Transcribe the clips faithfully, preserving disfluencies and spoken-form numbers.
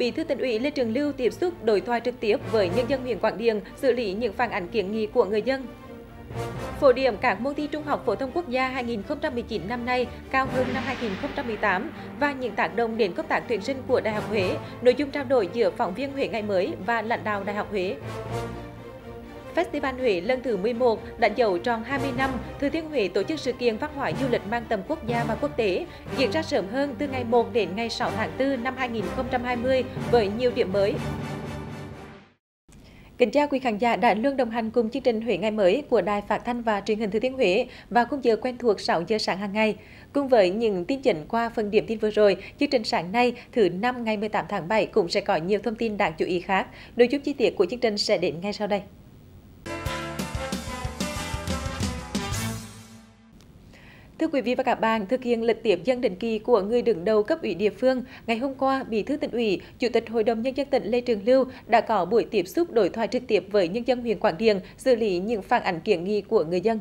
Bí thư Tỉnh ủy Lê Trường Lưu tiếp xúc đối thoại trực tiếp với nhân dân huyện Quảng Điền, xử lý những phản ánh kiến nghị của người dân. Phổ điểm các môn thi Trung học phổ thông quốc gia hai nghìn không trăm mười chín năm nay cao hơn năm hai nghìn không trăm mười tám và những tác động đến công tác tuyển sinh của Đại học Huế. Nội dung trao đổi giữa phóng viên Huế Ngày mới và lãnh đạo Đại học Huế. Festival Huế lần thứ mười một đánh dấu tròn hai mươi năm, Thừa Thiên Huế tổ chức sự kiện văn hóa du lịch mang tầm quốc gia và quốc tế, diễn ra sớm hơn từ ngày một đến ngày sáu tháng tư năm hai nghìn không trăm hai mươi với nhiều điểm mới. Kính chào quý khán giả đã luôn đồng hành cùng chương trình Huế Ngày mới của Đài Phát thanh và Truyền hình Thừa Thiên Huế và khung giờ quen thuộc sáu giờ sáng hàng ngày. Cùng với những tin chính qua phần điểm tin vừa rồi, chương trình sáng nay thứ năm ngày mười tám tháng bảy cũng sẽ có nhiều thông tin đáng chú ý khác. Nội dung chi tiết của chương trình sẽ đến ngay sau đây. Thưa quý vị và các bạn, thực hiện lịch tiếp dân định kỳ của người đứng đầu cấp ủy địa phương, ngày hôm qua, Bí thư Tỉnh ủy, Chủ tịch Hội đồng Nhân dân tỉnh Lê Trường Lưu đã có buổi tiếp xúc đối thoại trực tiếp với nhân dân huyện Quảng Điền, xử lý những phản ánh kiến nghị của người dân.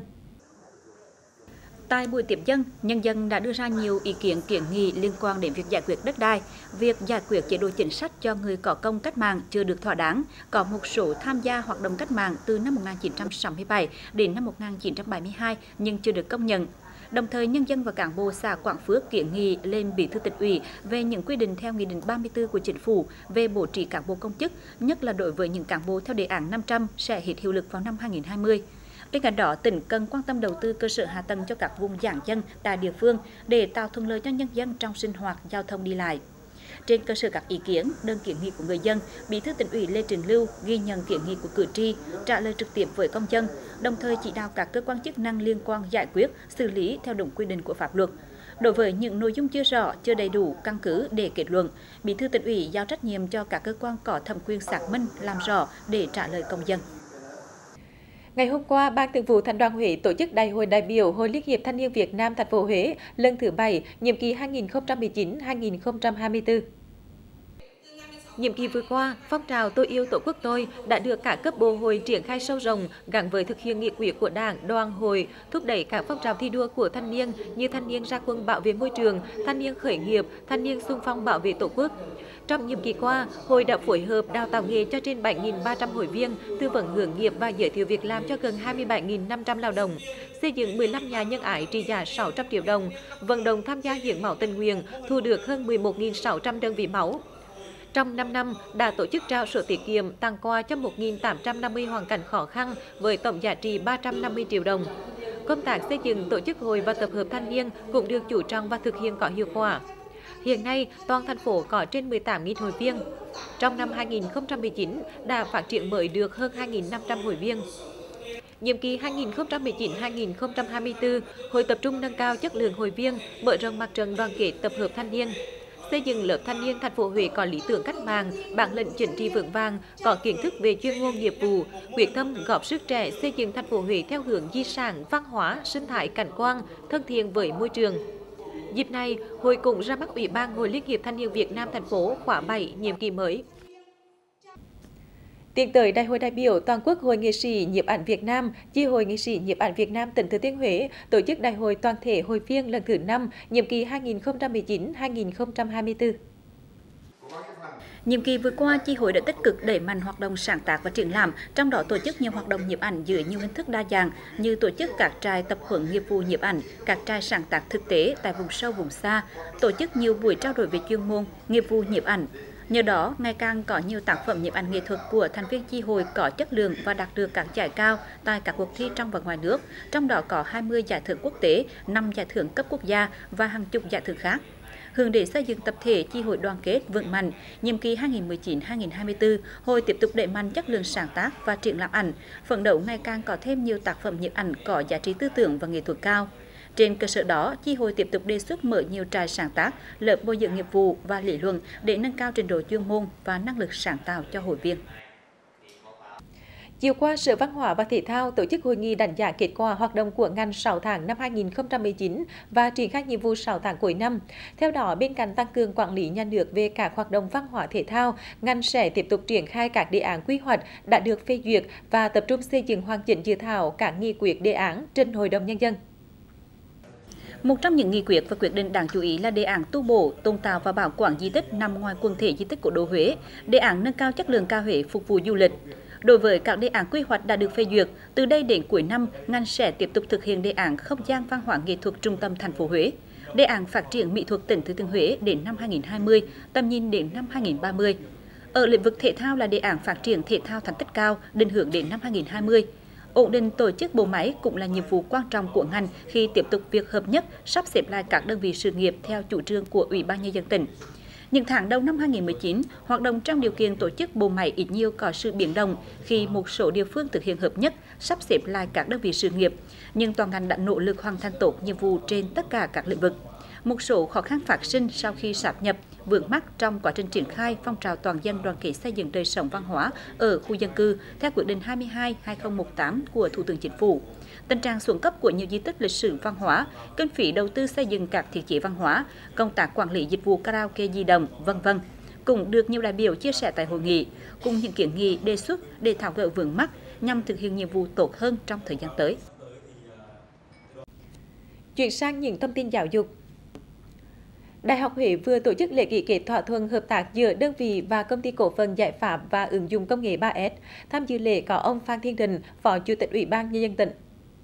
Tại buổi tiếp dân, nhân dân đã đưa ra nhiều ý kiến kiến nghị liên quan đến việc giải quyết đất đai, việc giải quyết chế độ chính sách cho người có công cách mạng chưa được thỏa đáng, có một số tham gia hoạt động cách mạng từ năm một nghìn chín trăm sáu mươi bảy đến năm một nghìn chín trăm bảy mươi hai nhưng chưa được công nhận. Đồng thời, nhân dân và cán bộ xã Quảng Phước kiến nghị lên Bí thư Tỉnh ủy về những quy định theo Nghị định ba mươi tư của Chính phủ về bố trí cán bộ công chức, nhất là đối với những cán bộ theo đề án năm trăm sẽ hết hiệu lực vào năm hai nghìn không trăm hai mươi. Bên cạnh đó, tỉnh cần quan tâm đầu tư cơ sở hạ tầng cho các vùng giãn dân tại địa phương để tạo thuận lợi cho nhân dân trong sinh hoạt, giao thông đi lại. Trên cơ sở các ý kiến, đơn kiến nghị của người dân, Bí thư Tỉnh ủy Lê Trường Lưu ghi nhận kiến nghị của cử tri, trả lời trực tiếp với công dân, đồng thời chỉ đạo các cơ quan chức năng liên quan giải quyết, xử lý theo đúng quy định của pháp luật. Đối với những nội dung chưa rõ, chưa đầy đủ căn cứ để kết luận, Bí thư Tỉnh ủy giao trách nhiệm cho các cơ quan có thẩm quyền xác minh, làm rõ để trả lời công dân. Ngày hôm qua, Ban Thường vụ Thành đoàn Huế tổ chức Đại hội đại biểu Hội Liên hiệp Thanh niên Việt Nam thành phố Huế lần thứ bảy, nhiệm kỳ hai nghìn không trăm mười chín đến hai nghìn không trăm hai mươi tư. Nhiệm kỳ vừa qua, phong trào Tôi yêu Tổ quốc tôi đã được các cấp bộ hội triển khai sâu rộng gắn với thực hiện nghị quyết của Đảng, Đoàn, Hội, thúc đẩy các phong trào thi đua của thanh niên như thanh niên ra quân bảo vệ môi trường, thanh niên khởi nghiệp, thanh niên xung phong bảo vệ Tổ quốc. Trong nhiệm kỳ qua, Hội đã phối hợp đào tạo nghề cho trên bảy nghìn ba trăm hội viên, tư vấn hướng nghiệp và giới thiệu việc làm cho gần hai mươi bảy nghìn năm trăm lao động, xây dựng mười lăm nhà nhân ái trị giá sáu trăm triệu đồng, vận động tham gia hiến máu tình nguyện, thu được hơn mười một nghìn sáu trăm đơn vị máu. Trong năm năm, đã tổ chức trao sổ tiết kiệm tặng quà cho một nghìn tám trăm năm mươi hoàn cảnh khó khăn với tổng giá trị ba trăm năm mươi triệu đồng. Công tác xây dựng tổ chức hội và tập hợp thanh niên cũng được chú trọng và thực hiện có hiệu quả. Hiện nay, toàn thành phố có trên mười tám nghìn hội viên. Trong năm hai nghìn không trăm mười chín, đã phát triển mới được hơn hai nghìn năm trăm hội viên. Nhiệm kỳ hai nghìn không trăm mười chín đến hai nghìn không trăm hai mươi tư, Hội tập trung nâng cao chất lượng hội viên, mở rộng mặt trận đoàn kết tập hợp thanh niên, xây dựng lớp thanh niên thành phố Huế có lý tưởng cách mạng, bản lĩnh chính trị vững vàng, có kiến thức về chuyên môn nghiệp vụ, quyết tâm góp sức trẻ xây dựng thành phố Huế theo hướng di sản, văn hóa, sinh thái cảnh quan, thân thiện với môi trường. Dịp này, Hội cũng ra mắt Ủy ban Hội Liên hiệp Thanh niên Việt Nam thành phố khóa bảy nhiệm kỳ mới. Tiến tới Đại hội đại biểu toàn quốc Hội nghệ sĩ nhiếp ảnh Việt Nam, Chi hội nghệ sĩ nhiếp ảnh Việt Nam tỉnh Thừa Thiên Huế tổ chức Đại hội toàn thể hội viên lần thứ năm, nhiệm kỳ hai nghìn không trăm mười chín đến hai nghìn không trăm hai mươi tư. Nhiệm kỳ vừa qua, chi hội đã tích cực đẩy mạnh hoạt động sáng tác và triển lãm, trong đó tổ chức nhiều hoạt động nhiếp ảnh dưới nhiều hình thức đa dạng như tổ chức các trại tập huấn nghiệp vụ nhiếp ảnh, các trại sáng tác thực tế tại vùng sâu vùng xa, tổ chức nhiều buổi trao đổi về chuyên môn, nghiệp vụ nhiếp ảnh. Nhờ đó, ngày càng có nhiều tác phẩm nhiếp ảnh nghệ thuật của thành viên chi hội có chất lượng và đạt được các giải cao tại các cuộc thi trong và ngoài nước, trong đó có hai mươi giải thưởng quốc tế, năm giải thưởng cấp quốc gia và hàng chục giải thưởng khác. Hướng để xây dựng tập thể chi hội đoàn kết vững mạnh, nhiệm kỳ hai nghìn không trăm mười chín đến hai nghìn không trăm hai mươi tư, hội tiếp tục đẩy mạnh chất lượng sáng tác và triển lãm ảnh, phấn đấu ngày càng có thêm nhiều tác phẩm nhiếp ảnh có giá trị tư tưởng và nghệ thuật cao. Trên cơ sở đó, chi hội tiếp tục đề xuất mở nhiều trại sáng tác, lớp bồi dưỡng nghiệp vụ và lý luận để nâng cao trình độ chuyên môn và năng lực sáng tạo cho hội viên. Chiều qua, Sở Văn hóa và Thể thao tổ chức hội nghị đánh giá kết quả hoạt động của ngành sáu tháng năm hai nghìn không trăm mười chín và triển khai nhiệm vụ sáu tháng cuối năm. Theo đó, bên cạnh tăng cường quản lý nhà nước về các hoạt động văn hóa thể thao, ngành sẽ tiếp tục triển khai các đề án quy hoạch đã được phê duyệt và tập trung xây dựng hoàn chỉnh dự thảo các nghị quyết đề án trình Hội đồng Nhân dân. Một trong những nghị quyết và quyết định đáng chú ý là đề án tu bổ, tôn tạo và bảo quản di tích nằm ngoài quần thể di tích cố đô Huế, đề án nâng cao chất lượng ca Huế phục vụ du lịch. Đối với các đề án quy hoạch đã được phê duyệt, từ đây đến cuối năm, ngành sẽ tiếp tục thực hiện đề án không gian văn hóa nghệ thuật trung tâm thành phố Huế, đề án phát triển mỹ thuật tỉnh Thừa Thiên Huế đến năm hai nghìn không trăm hai mươi, tầm nhìn đến năm hai nghìn không trăm ba mươi. Ở lĩnh vực thể thao là đề án phát triển thể thao thành tích cao, định hướng đến năm hai nghìn không trăm hai mươi. Ổn định tổ chức bộ máy cũng là nhiệm vụ quan trọng của ngành khi tiếp tục việc hợp nhất, sắp xếp lại các đơn vị sự nghiệp theo chủ trương của Ủy ban Nhân dân tỉnh. Những tháng đầu năm hai nghìn không trăm mười chín, hoạt động trong điều kiện tổ chức bộ máy ít nhiều có sự biến động khi một số địa phương thực hiện hợp nhất, sắp xếp lại các đơn vị sự nghiệp, nhưng toàn ngành đã nỗ lực hoàn thành tốt nhiệm vụ trên tất cả các lĩnh vực. Một số khó khăn phát sinh sau khi sáp nhập, vướng mắc trong quá trình triển khai phong trào toàn dân đoàn kết xây dựng đời sống văn hóa ở khu dân cư theo quyết định hai mươi hai trên hai nghìn không trăm mười tám của Thủ tướng Chính phủ. Tình trạng xuống cấp của nhiều di tích lịch sử văn hóa, kinh phí đầu tư xây dựng các thiết chế văn hóa, công tác quản lý dịch vụ karaoke di động, vân vân cũng được nhiều đại biểu chia sẻ tại hội nghị, cùng những kiến nghị đề xuất để tháo gỡ vướng mắc nhằm thực hiện nhiệm vụ tốt hơn trong thời gian tới. Chuyển sang những thông tin giáo dục. Đại học Huế vừa tổ chức lễ ký kết thỏa thuận hợp tác giữa đơn vị và công ty cổ phần giải pháp và ứng dụng công nghệ ba S. Tham dự lễ có ông Phan Thiên Định, Phó Chủ tịch Ủy ban Nhân dân tỉnh.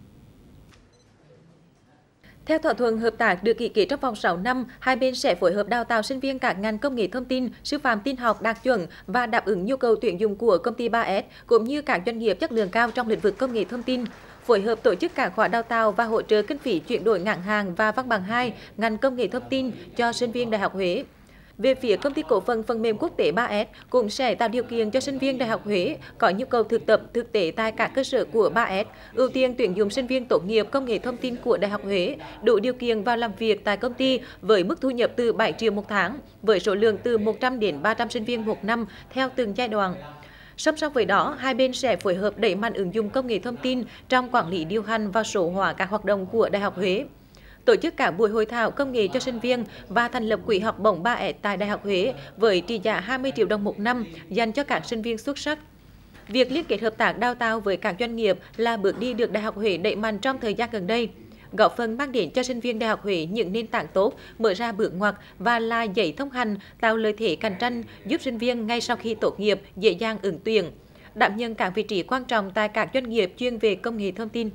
Theo thỏa thuận hợp tác được ký kết trong vòng sáu năm, hai bên sẽ phối hợp đào tạo sinh viên các ngành công nghệ thông tin, sư phạm tin học đạt chuẩn và đáp ứng nhu cầu tuyển dụng của công ty ba S cũng như các doanh nghiệp chất lượng cao trong lĩnh vực công nghệ thông tin. Phối hợp tổ chức các khóa đào tạo và hỗ trợ kinh phí chuyển đổi ngắn hạn và văn bằng hai ngành công nghệ thông tin cho sinh viên Đại học Huế. Về phía công ty cổ phần phần mềm quốc tế ba S cũng sẽ tạo điều kiện cho sinh viên Đại học Huế có nhu cầu thực tập thực tế tại các cơ sở của ba S, ưu tiên tuyển dụng sinh viên tốt nghiệp công nghệ thông tin của Đại học Huế đủ điều kiện vào làm việc tại công ty với mức thu nhập từ bảy triệu một tháng, với số lượng từ một trăm đến ba trăm sinh viên một năm theo từng giai đoạn. Song song với đó, hai bên sẽ phối hợp đẩy mạnh ứng dụng công nghệ thông tin trong quản lý điều hành và số hóa các hoạt động của Đại học Huế. Tổ chức các buổi hội thảo công nghệ cho sinh viên và thành lập quỹ học bổng ba S tại Đại học Huế với trị giá hai mươi triệu đồng một năm dành cho các sinh viên xuất sắc. Việc liên kết hợp tác đào tạo với các doanh nghiệp là bước đi được Đại học Huế đẩy mạnh trong thời gian gần đây, góp phần mang đến cho sinh viên Đại học Huế những nền tảng tốt, mở ra bước ngoặt và là giấy thông hành, tạo lợi thế cạnh tranh, giúp sinh viên ngay sau khi tốt nghiệp dễ dàng ứng tuyển, đảm nhận các vị trí quan trọng tại các doanh nghiệp chuyên về công nghệ thông tin.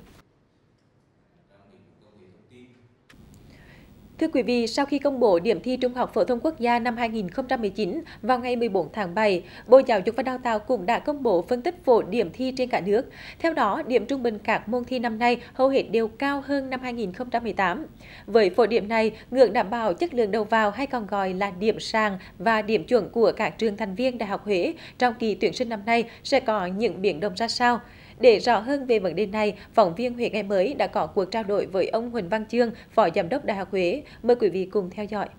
Thưa quý vị, sau khi công bố điểm thi Trung học phổ thông quốc gia năm hai nghìn không trăm mười chín vào ngày mười bốn tháng bảy, Bộ Giáo dục và Đào tạo cũng đã công bố phân tích phổ điểm thi trên cả nước. Theo đó, điểm trung bình các môn thi năm nay hầu hết đều cao hơn năm hai nghìn không trăm mười tám. Với phổ điểm này, ngưỡng đảm bảo chất lượng đầu vào hay còn gọi là điểm sàn và điểm chuẩn của các trường thành viên Đại học Huế trong kỳ tuyển sinh năm nay sẽ có những biến động ra sao? Để rõ hơn về vấn đề này, phóng viên Huế Ngày Mới đã có cuộc trao đổi với ông Huỳnh Văn Chương, Phó Giám đốc Đại học Huế. Mời quý vị cùng theo dõi.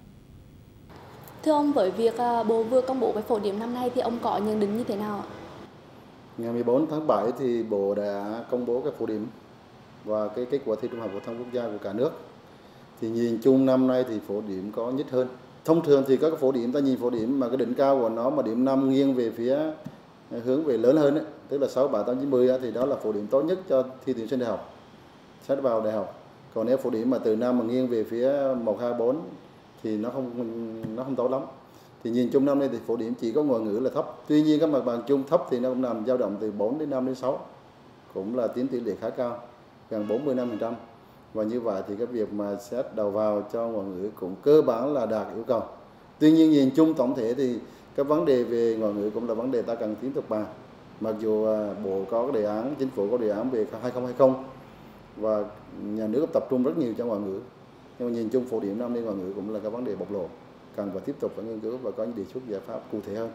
Thưa ông, với việc Bộ vừa công bố cái phổ điểm năm nay thì ông có nhận định như thế nào ạ? Ngày mười bốn tháng bảy thì Bộ đã công bố cái phổ điểm và cái kết quả thi Trung học phổ thông quốc gia của cả nước. Thì nhìn chung năm nay thì phổ điểm có nhích hơn. Thông thường thì các cái phổ điểm ta nhìn phổ điểm mà cái đỉnh cao của nó mà điểm năm nghiêng về phía hướng về lớn hơn ấy, tức là sáu, bảy, tám, chín, mười thì đó là phổ điểm tốt nhất cho thi tuyển sinh đại học, xét vào đại học. Còn nếu phổ điểm mà từ năm mà nghiêng về phía một, hai, bốn thì nó không nó không tốt lắm. Thì nhìn chung năm nay thì phổ điểm chỉ có ngoại ngữ là thấp. Tuy nhiên các mặt bằng chung thấp thì nó cũng nằm dao động từ bốn đến năm đến sáu, cũng là tiến tỷ lệ khá cao, gần bốn mươi lăm phần trăm. Và như vậy thì cái việc mà xét đầu vào cho ngoại ngữ cũng cơ bản là đạt yêu cầu. Tuy nhiên nhìn chung tổng thể thì các vấn đề về ngoại ngữ cũng là vấn đề ta cần tiếp tục bàn. Mặc dù Bộ có cái đề án, Chính phủ có đề án về hai không hai không và nhà nước tập trung rất nhiều cho ngoại ngữ, nhưng mà nhìn chung phổ điểm năm nay ngoại ngữ cũng là cái vấn đề bộc lộ, cần phải tiếp tục phải nghiên cứu và có những đề xuất giải pháp cụ thể hơn.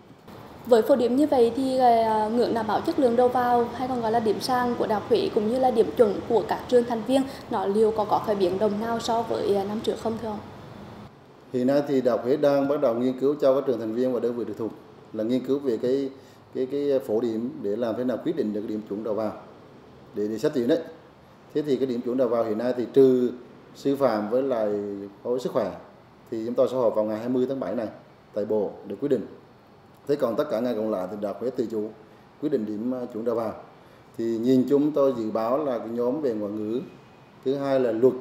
Với phổ điểm như vậy thì ngưỡng đảm bảo chất lượng đầu vào hay còn gọi là điểm sàn của Đại học Huế cũng như là điểm chuẩn của các trường thành viên nó liệu có có phải biến động nào so với năm trước không thưa ông? Hiện nay thì Đại học Huế đang bắt đầu nghiên cứu cho các trường thành viên và đơn vị trực thuộc là nghiên cứu về cái cái cái phổ điểm để làm thế nào quyết định được cái điểm chuẩn đầu vào để để xét tuyển đấy. Thế thì cái điểm chuẩn đầu vào hiện nay thì trừ sư phạm với lại khối sức khỏe thì chúng tôi sẽ họp vào ngày hai mươi tháng bảy này tại Bộ để quyết định. Thế còn tất cả ngày còn lại thì Đại học Huế tự chủ quyết định điểm chuẩn đầu vào. Thì nhìn chung tôi dự báo là cái nhóm về ngoại ngữ, thứ hai là luật,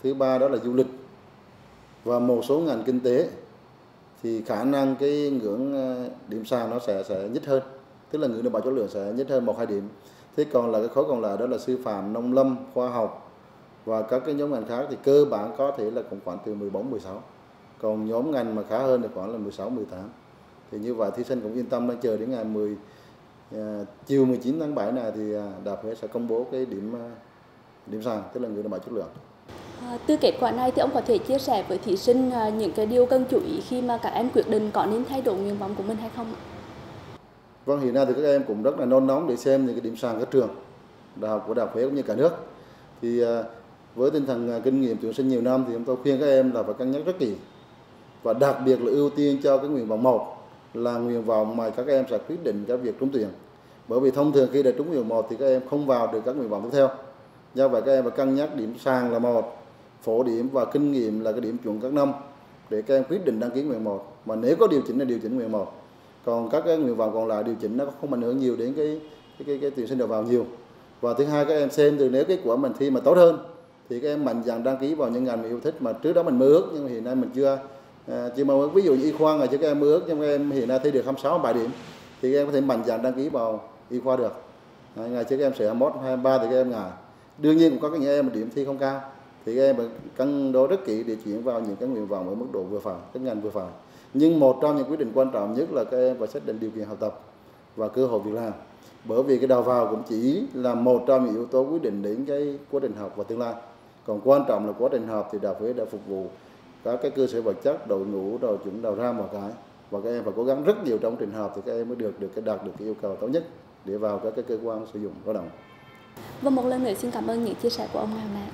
thứ ba đó là du lịch và một số ngành kinh tế, thì khả năng cái ngưỡng điểm sàn nó sẽ sẽ nhích hơn, tức là ngưỡng đảm bảo chất lượng sẽ nhích hơn một hai điểm. Thế còn là cái khối còn lại đó là sư phạm, nông lâm, khoa học và các cái nhóm ngành khác thì cơ bản có thể là cũng khoảng từ mười bốn, mười sáu. Còn nhóm ngành mà khá hơn thì khoảng là mười sáu, mười tám. Thì như vậy thí sinh cũng yên tâm đang chờ đến ngày mười à, chiều mười chín tháng bảy này thì Đại học Huế sẽ công bố cái điểm điểm sàn, tức là ngưỡng đảm bảo chất lượng. À, từ kết quả này thì ông có thể chia sẻ với thí sinh à, những cái điều cần chú ý khi mà các em quyết định có nên thay đổi nguyện vọng của mình hay không ạ? Vâng, hiện nay thì các em cũng rất là nôn nóng để xem những cái điểm sàn các trường đại học của Đại học Huế cũng như cả nước. Thì à, với tinh thần à, kinh nghiệm tuyển sinh nhiều năm thì chúng tôi khuyên các em là phải cân nhắc rất kỹ và đặc biệt là ưu tiên cho cái nguyện vọng một là nguyện vọng mà các em sẽ quyết định cái việc trúng tuyển. Bởi vì thông thường khi đã trúng nguyện một thì các em không vào được các nguyện vọng tiếp theo. Do vậy các em phải cân nhắc điểm sàn là một, phổ điểm và kinh nghiệm là cái điểm chuẩn các năm để các em quyết định đăng ký nguyện một. Mà nếu có điều chỉnh là điều chỉnh nguyện một. Còn các cái nguyện vọng còn lại điều chỉnh nó không ảnh hưởng nhiều đến cái cái cái, cái tuyển sinh đầu vào nhiều. Và thứ hai các em xem từ nếu kết quả mình thi mà tốt hơn thì các em mạnh dạn đăng ký vào những ngành mình yêu thích mà trước đó mình mơ ước nhưng mà hiện nay mình chưa à, chưa mơ ước. Ví dụ như y khoa ngày trước các em mơ ước nhưng các em hiện nay thi được hai mươi sáu, hai mươi bảy điểm thì các em có thể mạnh dạn đăng ký vào y khoa được. À, ngày trước các em sẽ hai mươi mốt, hai mươi ba thì các em ngại. Đương nhiên cũng có những em mà điểm thi không cao thì các em phải cân đối rất kỹ để chuyển vào những cái nguyện vọng ở mức độ vừa phải, các ngành vừa phải. Nhưng một trong những quyết định quan trọng nhất là các em phải xác định điều kiện học tập và cơ hội việc làm. Bởi vì cái đầu vào cũng chỉ là một trong những yếu tố quyết định đến cái quá trình học và tương lai. Còn quan trọng là quá trình học thì Đại học Huế đã phục vụ các cái cơ sở vật chất, đội ngũ, đầu chuẩn, đầu ra mọi cái. Và các em phải cố gắng rất nhiều trong trình học thì các em mới được được cái đạt được cái yêu cầu tốt nhất để vào các cái cơ quan sử dụng lao động. Và một lần nữa xin cảm ơn những chia sẻ của ông ngày hôm nay.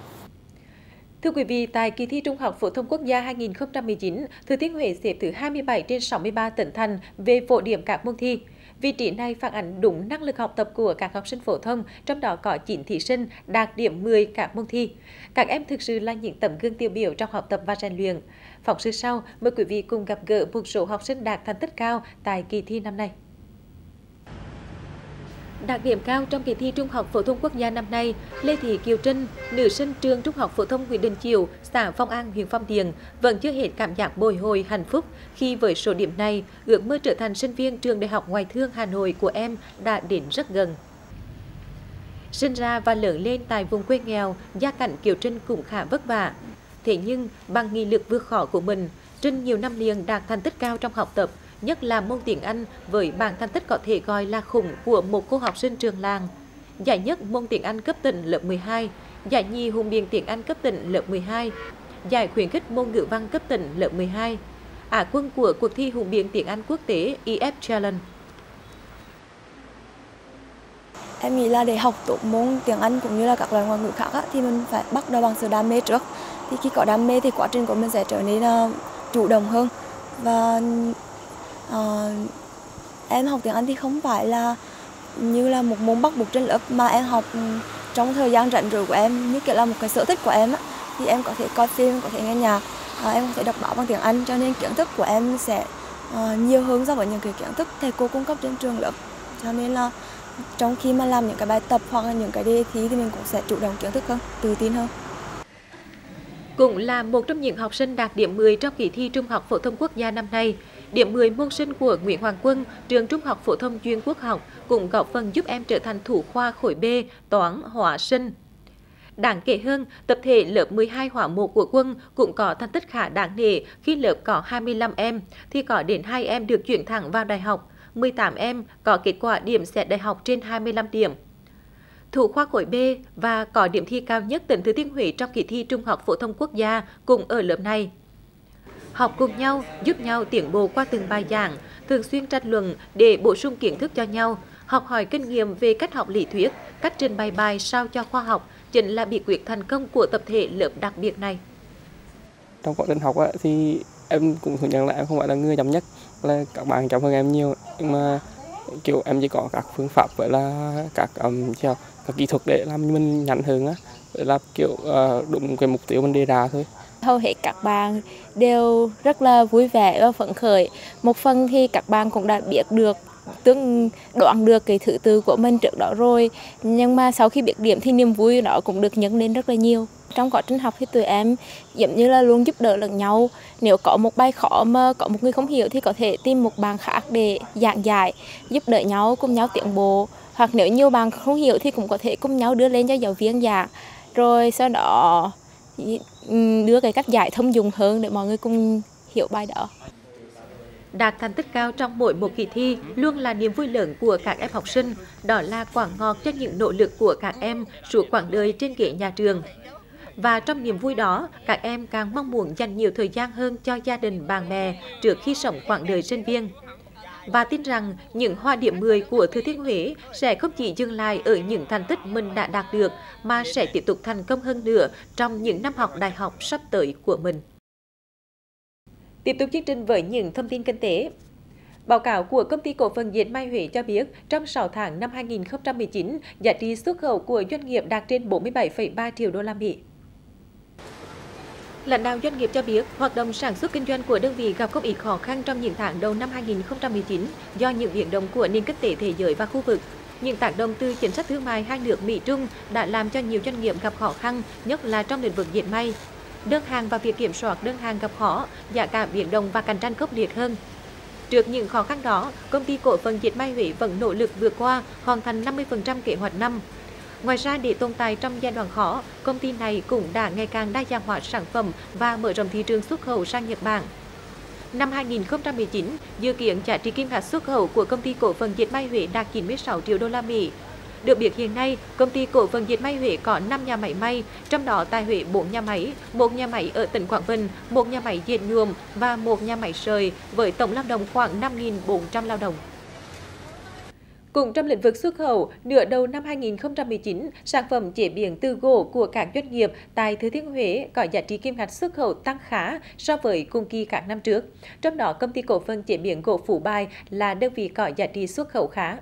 Thưa quý vị, tại kỳ thi Trung học phổ thông quốc gia hai nghìn không trăm mười chín, Thừa Thiên Huế xếp thứ hai mươi bảy trên sáu mươi ba tỉnh thành về phổ điểm các môn thi. Vị trí này phản ánh đúng năng lực học tập của các học sinh phổ thông, trong đó có chín thí sinh đạt điểm mười các môn thi. Các em thực sự là những tấm gương tiêu biểu trong học tập và rèn luyện. Phóng sự sau, mời quý vị cùng gặp gỡ một số học sinh đạt thành tích cao tại kỳ thi năm nay. Đạt điểm cao trong kỳ thi Trung học phổ thông quốc gia năm nay, Lê Thị Kiều Trinh, nữ sinh trường Trung học phổ thông Nguyễn Đình Chiểu, xã Phong An, huyện Phong Điền, vẫn chưa hết cảm giác bồi hồi hạnh phúc khi với số điểm này, ước mơ trở thành sinh viên trường Đại học Ngoại thương Hà Nội của em đã đến rất gần. Sinh ra và lớn lên tại vùng quê nghèo, gia cảnh Kiều Trinh cũng khá vất vả. Thế nhưng, bằng nghị lực vượt khó của mình, Trinh nhiều năm liền đạt thành tích cao trong học tập, nhất là môn tiếng Anh với bảng thành tích có thể gọi là khủng của một cô học sinh trường làng. Giải nhất môn tiếng Anh cấp tỉnh lớp mười hai, giải nhì hùng biện tiếng Anh cấp tỉnh lớp mười hai, giải khuyến khích môn ngữ văn cấp tỉnh lớp mười hai, Á quân của cuộc thi hùng biện tiếng Anh quốc tế E F Challenge. Em nghĩ là để học tốt môn tiếng Anh cũng như là các loại ngoại ngữ khác á, thì mình phải bắt đầu bằng sự đam mê trước. Thì khi có đam mê thì quá trình của mình sẽ trở nên uh, chủ động hơn. Và uh, em học tiếng Anh thì không phải là như là một môn bắt buộc trên lớp, mà em học trong thời gian rảnh rỗi của em, như kiểu là một cái sở thích của em á. Thì em có thể coi phim, có thể nghe nhạc, uh, em có thể đọc báo bằng tiếng Anh, cho nên kiến thức của em sẽ uh, nhiều hơn so với những cái kiến thức thầy cô cung cấp trên trường lớp. Cho nên là trong khi mà làm những cái bài tập hoặc là những cái đề thi thì mình cũng sẽ chủ động kiến thức hơn, tự tin hơn. Cũng là một trong những học sinh đạt điểm mười trong kỳ thi Trung học phổ thông quốc gia năm nay. Điểm mười môn sinh của Nguyễn Hoàng Quân, trường Trung học phổ thông chuyên Quốc học cũng góp phần giúp em trở thành thủ khoa khối B, toán, hóa, sinh. Đáng kể hơn, tập thể lớp mười hai hóa một của Quân cũng có thành tích khá đáng nể khi lớp có hai mươi lăm em, thì có đến hai em được chuyển thẳng vào đại học, mười tám em có kết quả điểm xét đại học trên hai mươi lăm điểm. Thủ khoa khối B và có điểm thi cao nhất tỉnh Thừa Thiên Huế trong kỳ thi Trung học phổ thông quốc gia cũng ở lớp này. Học cùng nhau, giúp nhau tiến bộ qua từng bài giảng, thường xuyên tranh luận để bổ sung kiến thức cho nhau, học hỏi kinh nghiệm về cách học lý thuyết, cách trình bày bài sao cho khoa học chính là bí quyết thành công của tập thể lớp đặc biệt này. Trong quá trình học á, thì em cũng thừa nhận là em không phải là người chậm nhất, là các bạn chậm hơn em nhiều, nhưng mà kiểu em chỉ có các phương pháp với là các um, các kỹ thuật để làm cho mình nhanh hơn á, để là kiểu uh, đúng cái mục tiêu mình đề ra thôi. Hầu hết các bạn đều rất là vui vẻ và phấn khởi. Một phần thì các bạn cũng đã biết được, tương đoán được cái thứ tự của mình trước đó rồi, nhưng mà sau khi biết điểm thì niềm vui đó cũng được nhân lên rất là nhiều. Trong quá trình học thì tụi em giống như là luôn giúp đỡ lẫn nhau. Nếu có một bài khó mà có một người không hiểu thì có thể tìm một bạn khác để giảng giải, giúp đỡ nhau, cùng nhau tiến bộ. Hoặc nếu nhiều bạn không hiểu thì cũng có thể cùng nhau đưa lên cho giáo viên giảng. Rồi sau đó đưa cái cách giải thông dụng hơn để mọi người cùng hiểu bài đó. Đạt thành tích cao trong mỗi một kỳ thi luôn là niềm vui lớn của các em học sinh. Đó là quả ngọt cho những nỗ lực của các em suốt quãng đời trên ghế nhà trường. Và trong niềm vui đó, các em càng mong muốn dành nhiều thời gian hơn cho gia đình, bạn bè trước khi sống quãng đời sinh viên. Và tin rằng những hoa điểm mười của Thừa Thiên Huế sẽ không chỉ dừng lại ở những thành tích mình đã đạt được, mà sẽ tiếp tục thành công hơn nữa trong những năm học đại học sắp tới của mình. Tiếp tục chương trình với những thông tin kinh tế. Báo cáo của Công ty Cổ phần Dệt may Huế cho biết, trong sáu tháng năm hai nghìn không trăm mười chín, giá trị xuất khẩu của doanh nghiệp đạt trên bốn mươi bảy phẩy ba triệu đô la Mỹ. Lãnh đạo doanh nghiệp cho biết, hoạt động sản xuất kinh doanh của đơn vị gặp không ít khó khăn trong những tháng đầu năm hai nghìn không trăm mười chín do những biến động của nền kinh tế thế giới và khu vực. Những tác động từ chính sách thương mại hai nước Mỹ Trung đã làm cho nhiều doanh nghiệp gặp khó khăn, nhất là trong lĩnh vực dệt may. Đơn hàng và việc kiểm soát đơn hàng gặp khó, giá cả biến động và cạnh tranh khốc liệt hơn. Trước những khó khăn đó, Công ty Cổ phần Dệt may Huế vẫn nỗ lực vượt qua, hoàn thành năm mươi phần trăm kế hoạch năm. Ngoài ra, để tồn tại trong giai đoạn khó, công ty này cũng đã ngày càng đa dạng hóa sản phẩm và mở rộng thị trường xuất khẩu sang Nhật Bản. Năm hai nghìn không trăm mười chín, dự kiến giá trị kim ngạch xuất khẩu của Công ty Cổ phần Dệt may Huế đạt chín mươi sáu triệu đô la Mỹ. Được biết hiện nay, Công ty Cổ phần Dệt may Huế có năm nhà máy may, trong đó tại Huế bốn nhà máy, một nhà máy ở tỉnh Quảng Bình, một nhà máy dệt nhuộm và một nhà máy sợi với tổng lao động khoảng năm nghìn bốn trăm lao động. Cũng trong lĩnh vực xuất khẩu, nửa đầu năm hai nghìn không trăm mười chín, sản phẩm chế biến từ gỗ của các doanh nghiệp tại Thừa Thiên Huế có giá trị kim ngạch xuất khẩu tăng khá so với cùng kỳ các năm trước. Trong đó, Công ty Cổ phần Chế biến gỗ Phú Bài là đơn vị có giá trị xuất khẩu khá.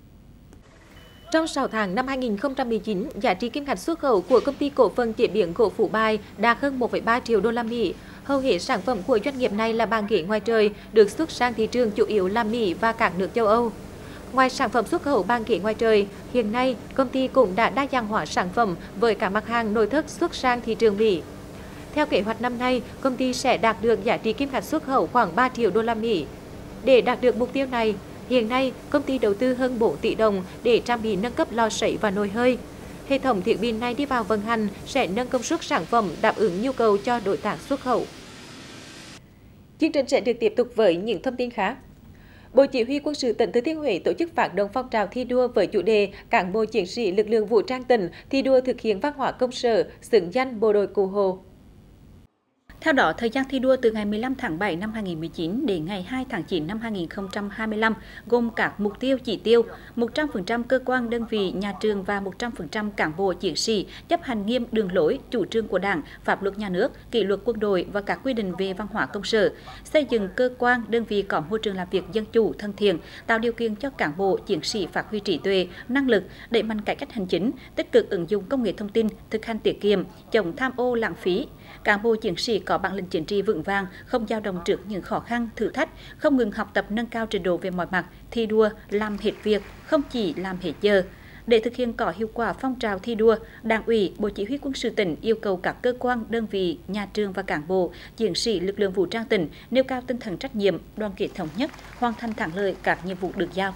Trong sáu tháng năm hai nghìn không trăm mười chín, giá trị kim ngạch xuất khẩu của Công ty Cổ phần Chế biến gỗ Phú Bài đạt hơn một phẩy ba triệu đô la Mỹ. Hầu hết sản phẩm của doanh nghiệp này là bàn ghế ngoài trời, được xuất sang thị trường chủ yếu là Mỹ và các nước châu Âu. Ngoài sản phẩm xuất khẩu bàn ghế ngoài trời, hiện nay công ty cũng đã đa dạng hóa sản phẩm với các mặt hàng nội thất xuất sang thị trường Mỹ. Theo kế hoạch năm nay, công ty sẽ đạt được giá trị kim ngạch xuất khẩu khoảng ba triệu đô la Mỹ. Để đạt được mục tiêu này, hiện nay công ty đầu tư hơn bốn tỷ đồng để trang bị nâng cấp lò sấy và nồi hơi. Hệ thống thiết bị này đi vào vận hành sẽ nâng công suất sản phẩm đáp ứng nhu cầu cho đối tác xuất khẩu. Chương trình sẽ được tiếp tục với những thông tin khác. Bộ Chỉ huy Quân sự tỉnh Thừa Thiên Huế tổ chức phát động phong trào thi đua với chủ đề cán bộ chiến sĩ lực lượng vũ trang tỉnh thi đua thực hiện văn hóa công sở, xứng danh bộ đội Cụ Hồ. Theo đó, thời gian thi đua từ ngày mười lăm tháng bảy năm hai nghìn không trăm mười chín đến ngày hai tháng chín năm hai nghìn không trăm hai mươi lăm gồm các mục tiêu chỉ tiêu, một trăm phần trăm cơ quan đơn vị, nhà trường và một trăm phần trăm cán bộ chiến sĩ chấp hành nghiêm đường lối, chủ trương của Đảng, pháp luật nhà nước, kỷ luật quân đội và các quy định về văn hóa công sở, xây dựng cơ quan đơn vị có môi trường làm việc dân chủ, thân thiện, tạo điều kiện cho cán bộ chiến sĩ phát huy trí tuệ, năng lực, đẩy mạnh cải cách hành chính, tích cực ứng dụng công nghệ thông tin, thực hành tiết kiệm, chống tham ô lãng phí. Cán bộ chiến sĩ có bản lĩnh chính trị vững vàng, không dao động trước những khó khăn, thử thách, không ngừng học tập nâng cao trình độ về mọi mặt, thi đua, làm hết việc, không chỉ làm hết giờ. Để thực hiện có hiệu quả phong trào thi đua, Đảng ủy, Bộ Chỉ huy Quân sự tỉnh yêu cầu các cơ quan, đơn vị, nhà trường và cán bộ, chiến sĩ lực lượng vũ trang tỉnh nêu cao tinh thần trách nhiệm, đoàn kết thống nhất, hoàn thành thắng lợi các nhiệm vụ được giao.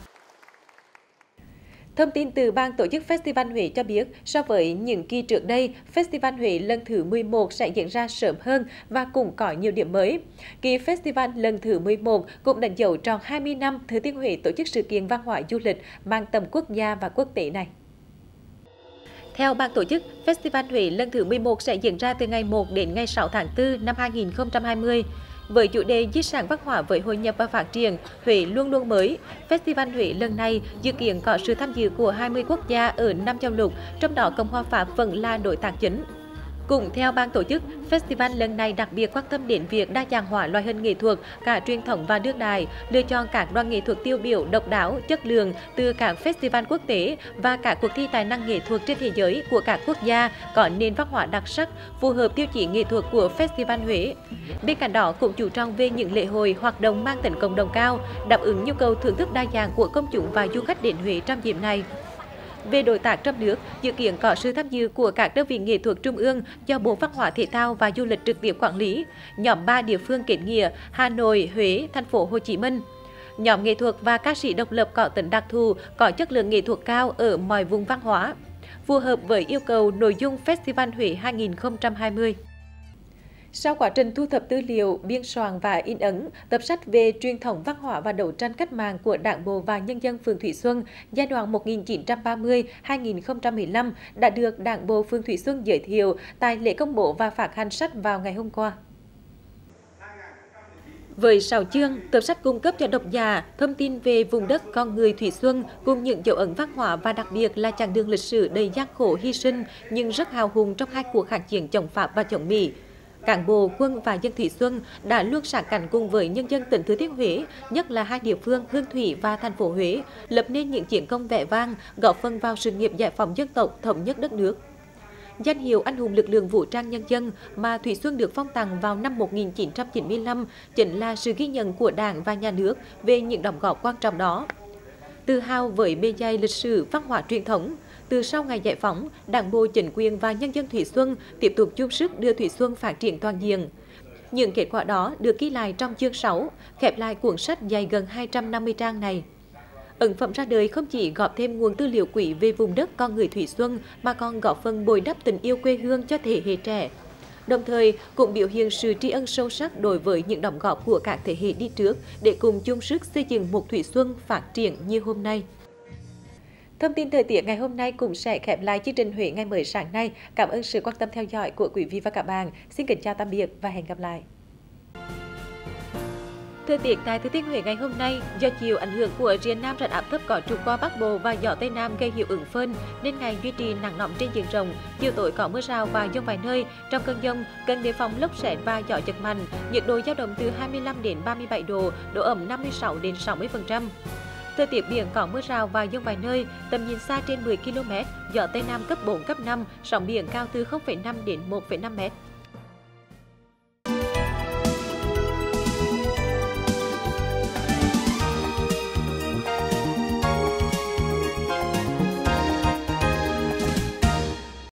Thông tin từ Ban tổ chức Festival Huế cho biết, so với những kỳ trước đây, Festival Huế lần thứ mười một sẽ diễn ra sớm hơn và cũng có nhiều điểm mới. Kỳ Festival lần thứ mười một cũng đánh dấu tròn hai mươi năm Thừa Thiên Huế tổ chức sự kiện văn hóa du lịch mang tầm quốc gia và quốc tế này. Theo ban tổ chức, Festival Huế lần thứ mười một sẽ diễn ra từ ngày một đến ngày sáu tháng tư năm hai nghìn không trăm hai mươi. Với chủ đề di sản văn hóa với hội nhập và phát triển, Huế luôn luôn mới, Festival Huế lần này dự kiến có sự tham dự của hai mươi quốc gia ở năm châu lục, trong đó Cộng hòa Pháp vẫn là đối tác chính. Cũng theo ban tổ chức, festival lần này đặc biệt quan tâm đến việc đa dạng hóa loại hình nghệ thuật, cả truyền thống và đương đại, lựa chọn các đoàn nghệ thuật tiêu biểu độc đáo, chất lượng từ các festival quốc tế và các cuộc thi tài năng nghệ thuật trên thế giới của các quốc gia có nền văn hóa đặc sắc, phù hợp tiêu chí nghệ thuật của Festival Huế. Bên cạnh đó cũng chú trọng về những lễ hội, hoạt động mang tính cộng đồng cao, đáp ứng nhu cầu thưởng thức đa dạng của công chúng và du khách đến Huế trong dịp này. Về đối tác trong nước, dự kiến có sự tham dự của các đơn vị nghệ thuật trung ương do Bộ Văn hóa Thể thao và Du lịch trực tiếp quản lý, nhóm ba địa phương kết nghĩa Hà Nội, Huế, Thành phố Hồ Chí Minh. Nhóm nghệ thuật và ca sĩ độc lập có tính đặc thù, có chất lượng nghệ thuật cao ở mọi vùng văn hóa, phù hợp với yêu cầu nội dung Festival Huế hai nghìn không trăm hai mươi. Sau quá trình thu thập tư liệu, biên soạn và in ấn, tập sách về truyền thống văn hóa và đấu tranh cách mạng của Đảng bộ và nhân dân phường Thủy Xuân giai đoạn một nghìn chín trăm ba mươi đến hai nghìn không trăm mười lăm đã được Đảng bộ phường Thủy Xuân giới thiệu tại lễ công bố và phát hành sách vào ngày hôm qua. Với sáu chương, tập sách cung cấp cho độc giả thông tin về vùng đất con người Thủy Xuân cùng những dấu ấn văn hóa và đặc biệt là chặng đường lịch sử đầy gian khổ hy sinh nhưng rất hào hùng trong hai cuộc kháng chiến chống Pháp và chống Mỹ. Cán bộ, quân và dân Thủy Xuân đã luôn sát cánh cùng với nhân dân tỉnh Thừa Thiên Huế, nhất là hai địa phương Hương Thủy và thành phố Huế, lập nên những chiến công vẻ vang, góp phần vào sự nghiệp giải phóng dân tộc, thống nhất đất nước. Danh hiệu anh hùng lực lượng vũ trang nhân dân mà Thủy Xuân được phong tặng vào năm một nghìn chín trăm chín mươi lăm chính là sự ghi nhận của Đảng và Nhà nước về những đóng góp quan trọng đó. Tự hào với bề dày lịch sử văn hóa truyền thống, từ sau ngày giải phóng, Đảng bộ, chính quyền và nhân dân Thủy Xuân tiếp tục chung sức đưa Thủy Xuân phát triển toàn diện. Những kết quả đó được ghi lại trong chương sáu, khép lại cuốn sách dày gần hai trăm năm mươi trang này. Ấn phẩm ra đời không chỉ góp thêm nguồn tư liệu quý về vùng đất con người Thủy Xuân mà còn góp phần bồi đắp tình yêu quê hương cho thế hệ trẻ. Đồng thời cũng biểu hiện sự tri ân sâu sắc đối với những đóng góp của các thế hệ đi trước để cùng chung sức xây dựng một Thủy Xuân phát triển như hôm nay. Thông tin thời tiết ngày hôm nay cũng sẽ khép lại chương trình Huế ngày mới sáng nay. Cảm ơn sự quan tâm theo dõi của quý vị và các bạn. Xin kính chào tạm biệt và hẹn gặp lại. Thời tiết tại Thừa Thiên Huế ngày hôm nay do chịu ảnh hưởng của rìa nam rãnh áp thấp có trục qua Bắc Bộ và gió Tây Nam gây hiệu ứng phơn nên ngày duy trì nắng nóng trên diện rộng. Chiều tối có mưa rào và dông vài nơi. Trong cơn dông cần đề phòng lốc sét và gió giật mạnh. Nhiệt độ dao động từ hai mươi lăm đến ba mươi bảy độ, độ ẩm năm mươi sáu đến sáu mươi phần trăm. Thời tiết biển có mưa rào và dông vài nơi, tầm nhìn xa trên mười ki lô mét, gió Tây Nam cấp bốn, cấp năm, sóng biển cao từ không phẩy năm đến một phẩy năm mét.